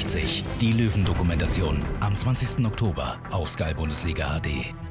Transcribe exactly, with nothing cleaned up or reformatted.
sechzig. Die Löwen-Dokumentation am zwanzigsten Oktober auf Sky Bundesliga H D.